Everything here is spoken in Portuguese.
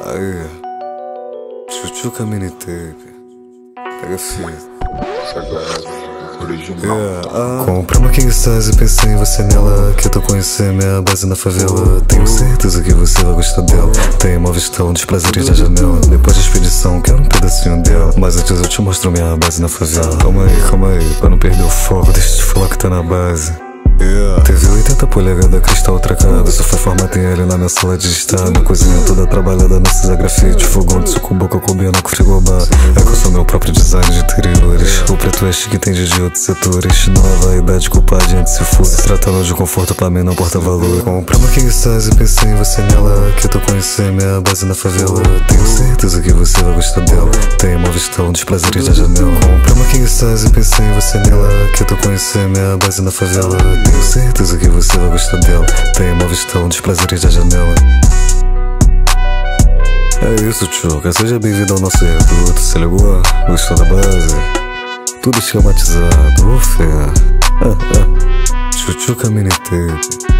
Aí, Chuchuca mini tape. Pega fita. Comprei uma king size e pensei em você nela, que eu tô conhecendo minha base na favela. Tenho certeza que você vai gostar dela. Tem móveis tão dos prazeres da janela. Depois da expedição quero um pedacinho dela, mas antes eu te mostro minha base na favela. Calma aí, pra não perder o foco, deixa eu te falar que tá na base. TV 80 polegadas, cristal tracado. Sofá formato em L na minha sala de estado. Cozinha toda trabalhada no cinza grafite. Fogão de suco, boca combina com frigobar. É que eu sou meu próprio design de interiores. O preto é chique, entende de outros setores. Não há vaidade, culpa a gente se for. Se tratando de conforto, pra mim não porta valor. Comprei uma king size e pensei em você nela, que eu tô conhecendo minha base na favela. Tenho certeza que você vai gostar dela. Tem móveis tão dos prazeres da janela. Comprei uma king size e pensei em você nela, que eu tô conhecendo minha base na favela. Tenho certeza que você vai gostar dela. Tem móveis tão dos prazeres da janela. É isso, tchuca, seja bem-vindo ao nosso reduto. Se ligou? Gostou da base? Tudo esquematizado, fé. Chuchuca mini tape.